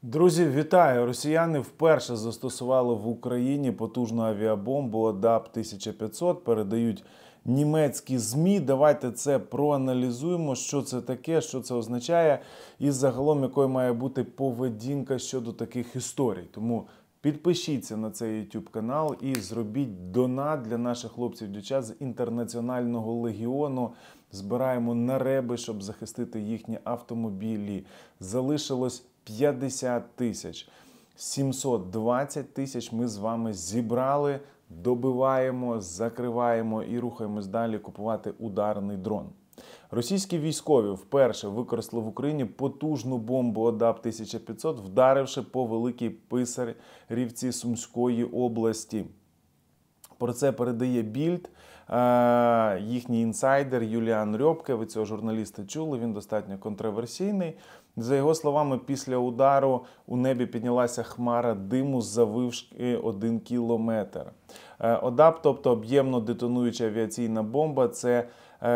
Друзі, вітаю! Росіяни вперше застосували в Україні потужну авіабомбу ОДАП-1500, передають німецькі ЗМІ. Давайте це проаналізуємо, що це таке, що це означає і загалом якою має бути поведінка щодо таких історій. Тому підпишіться на цей YouTube канал і зробіть донат для наших хлопців-дівчат з Інтернаціонального легіону. Збираємо на реби, щоб захистити їхні автомобілі. Залишилось 50 тисяч. 720 тисяч ми з вами зібрали, добиваємо, закриваємо і рухаємось далі купувати ударний дрон. Російські військові вперше використали в Україні потужну бомбу ОДАП-1500, вдаривши по Великій Писарівці Сумської області. Про це передає Більд, їхній інсайдер Юліан Рьопке. Ви цього журналіста чули, він достатньо контроверсійний. За його словами, після удару у небі піднялася хмара диму заввишки 1 кілометр. ОДАП, тобто об'ємно детонуюча авіаційна бомба, це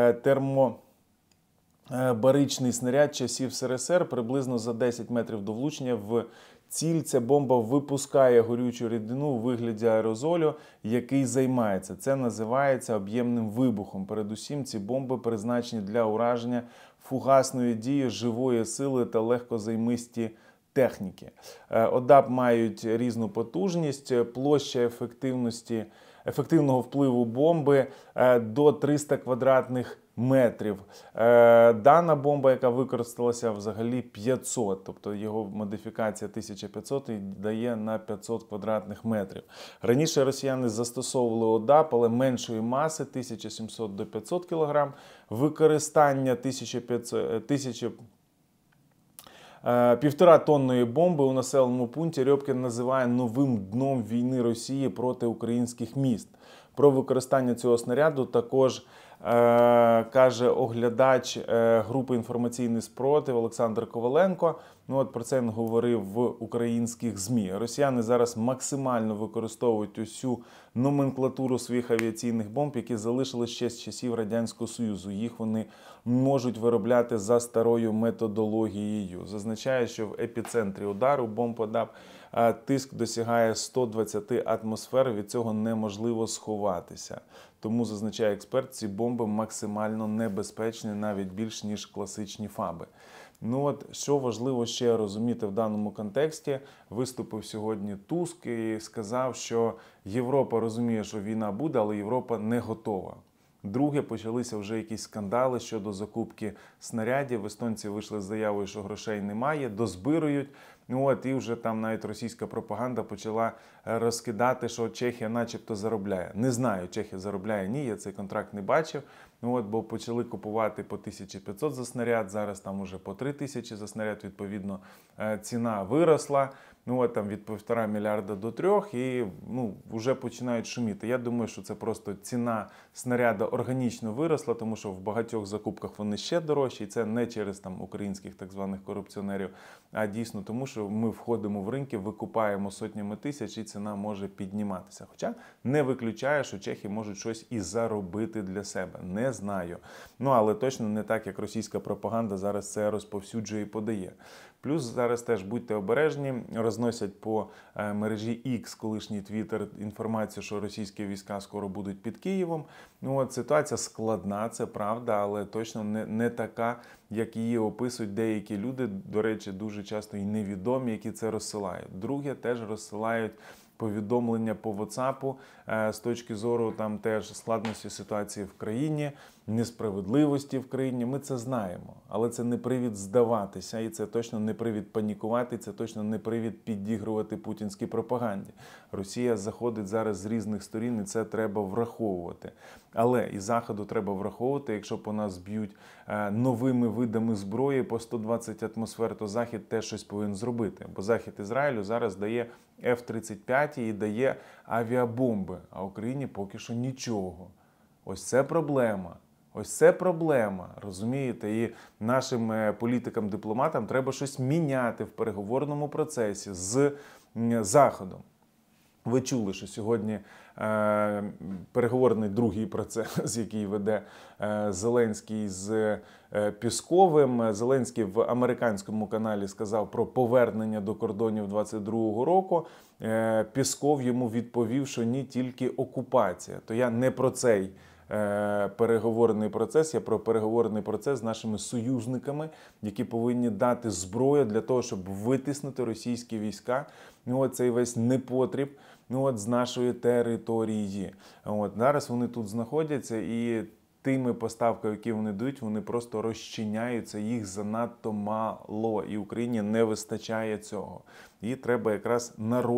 термобаричний снаряд часів СРСР, приблизно за 10 метрів до влучення в ціль. Ця бомба випускає горючу рідину у вигляді аерозолю, який займається. Це називається об'ємним вибухом. Передусім, ці бомби призначені для ураження фугасної дії живої сили та легкозаймисті техніки. ОДАП мають різну потужність, площа ефективного впливу бомби до 300 квадратних метрів. Дана бомба, яка використалася, взагалі 500, тобто його модифікація 1500 дає на 500 квадратних метрів. Раніше росіяни застосовували ОДАП, але меншої маси, 1700 до 500 кг. Використання 1,5 тонної бомби у населеному пункті Рьопке називає новим дном війни Росії проти українських міст. Про використання цього снаряду також каже оглядач групи «Інформаційний спротив» Олександр Коваленко. Про це він говорив в українських ЗМІ. Росіяни зараз максимально використовують усю номенклатуру своїх авіаційних бомб, які залишились ще з часів Радянського Союзу. Їх вони можуть виробляти за старою методологією. Зазначає, що в епіцентрі удару бомб ОДАП тиск досягає 120 атмосфер, від цього неможливо сховатися. Тому, зазначає експерт, ці бомби максимально небезпечні, навіть більш ніж класичні ФАБи. Що важливо ще розуміти в даному контексті, виступив сьогодні Туск і сказав, що Європа розуміє, що війна буде, але Європа не готова. Друге, почалися вже якісь скандали щодо закупки снарядів. Естонці вийшли з заявою, що грошей немає, дозбирують. І вже там навіть російська пропаганда почала розкидати, що Чехія начебто заробляє. Не знаю, Чехія заробляє, ні, я цей контракт не бачив. Бо почали купувати по 1500 за снаряд, зараз там уже по 3000 за снаряд, відповідно, ціна виросла. Там від 1,5 мільярда до 3 і вже починають шуміти. Я думаю, що це просто ціна снаряду органічно виросла, тому що в багатьох закупках вони ще дорожчі. І це не через українських так званих корупціонерів, а дійсно тому, що ми входимо в ринки, викупаємо сотнями тисяч і ціна може підніматися. Хоча не виключає, що чехи можуть щось і заробити для себе. Не знаю. Але точно не так, як російська пропаганда зараз це розповсюджує і подає. Плюс зараз теж будьте обережні, розносять по мережі X, колишній Twitter, інформацію, що російські війська скоро будуть під Києвом. Ситуація складна, це правда, але точно не така, як її описують деякі люди, до речі, дуже часто і невідомі, які це розсилають. Друге, теж розсилають повідомлення по WhatsApp з точки зору там теж складності ситуації в країні, несправедливості в країні. Ми це знаємо, але це не привід здаватися, і це точно не привід панікувати, це точно не привід підігрувати путінській пропаганді. Росія заходить зараз з різних сторін, і це треба враховувати. Але і Заходу треба враховувати, якщо по нас б'ють новими видами зброї по 120 атмосфер, то Захід теж щось повинен зробити. Бо Захід Ізраїлю зараз дає F-35 і дає авіабомби, а Україні поки що нічого. Ось це проблема. Ось це проблема, розумієте? І нашим політикам-дипломатам треба щось міняти в переговорному процесі з Заходом. Ви чули, що сьогодні переговорний другий процес, який веде Зеленський з Пєсковим. Зеленський в американському каналі сказав про повернення до кордонів 22-го року. Пєсков йому відповів, що ні, тільки окупація. То я не про цей переговорний процес, я про переговорний процес з нашими союзниками, які повинні дати зброю для того, щоб витиснути російські війська, цей весь непотріб з нашої території. Зараз вони тут знаходяться і тими поставками, які вони дають, вони просто розчиняються, їх занадто мало, і Україні не вистачає цього. І треба якраз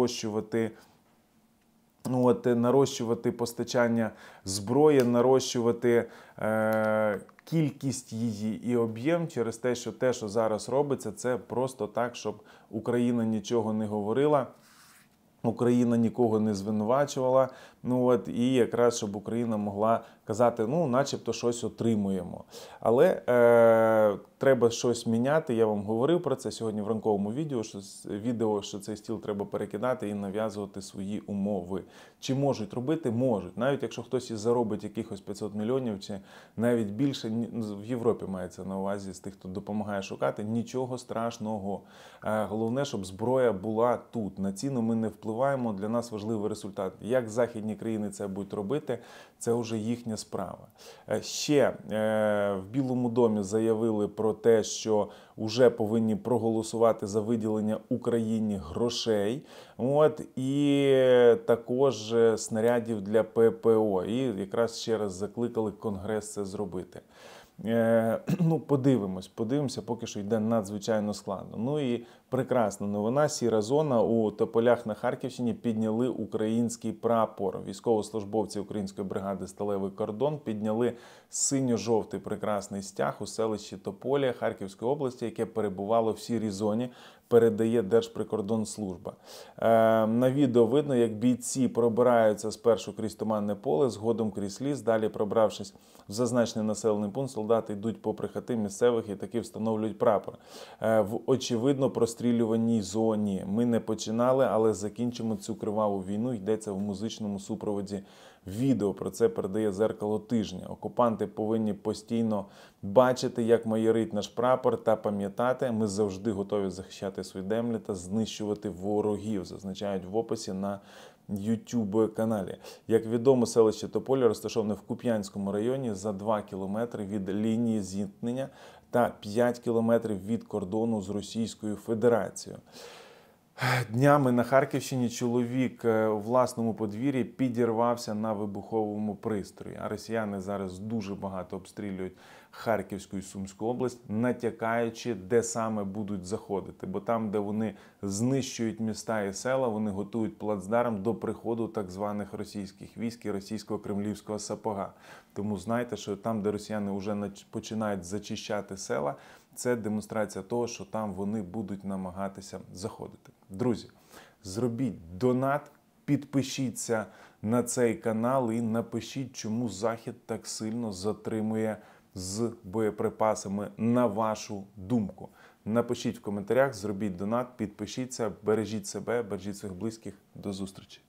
нарощувати постачання зброї, нарощувати кількість її і об'єм через те, що зараз робиться, це просто так, щоб Україна нічого не говорила, Україна нікого не звинувачувала, і якраз, щоб Україна могла казати, начебто щось отримуємо. Але треба щось міняти, я вам говорив про це сьогодні в ранковому відео, що цей стіл треба перекидати і нав'язувати свої умови. Чи можуть робити? Можуть. Навіть якщо хтось і заробить якихось 500 мільйонів, чи навіть більше, в Європі мається на увазі, з тих, хто допомагає шукати, нічого страшного. Головне, щоб зброя була тут. На ціну ми не впливаємо, для нас важливий результат. Як західні країни це будуть робити, це вже їхня справа. Ще в Білому домі заявили про те, що вже повинні проголосувати за виділення Україні грошей, і також снарядів для ППО. І якраз ще раз закликали Конгрес це зробити. Подивимося, поки що йде надзвичайно складно. І прекрасна новина, сіра зона, у Тополях на Харківщині підняли український прапор. Військовослужбовці української бригади «Сталевий кордон» підняли синьо-жовтий прекрасний стяг у селищі Тополя Харківської області, яке перебувало в сірій зоні, передає Держприкордонслужба. На відео видно, як бійці пробираються спершу крізь туманне поле, згодом крізь ліс, далі пробравшись в зазначений населений пункт, солдати йдуть попри хати місцевих і таки встановлюють прапор. В очевидно прострілюваній зоні. Ми не починали, але закінчимо цю криваву війну, йдеться в музичному супроводі відео. Про це передає «Дзеркало тижня». Окупанти повинні постійно бачити, як майорить наш прапор, та пам'ятати, ми завжди готові захищати свої землі та знищувати ворогів, зазначають в описі на YouTube-каналі. Як відомо, селище Тополя розташоване в Куп'янському районі за 2 кілометри від лінії зіткнення та 5 кілометрів від кордону з Російською Федерацією. Днями на Харківщині чоловік у власному подвір'ї підірвався на вибуховому пристрої. А росіяни зараз дуже багато обстрілюють Харківську і Сумську область, натякаючи, де саме будуть заходити. Бо там, де вони знищують міста і села, вони готують плацдарм до приходу так званих російських військ і російського кремлівського сапога. Тому знайте, що там, де росіяни вже починають зачищати села, це демонстрація того, що там вони будуть намагатися заходити. Друзі, зробіть донат, підпишіться на цей канал і напишіть, чому Захід так сильно затримує з боєприпасами, на вашу думку. Напишіть в коментарях, зробіть донат, підпишіться, бережіть себе, бережіть своїх близьких. До зустрічі!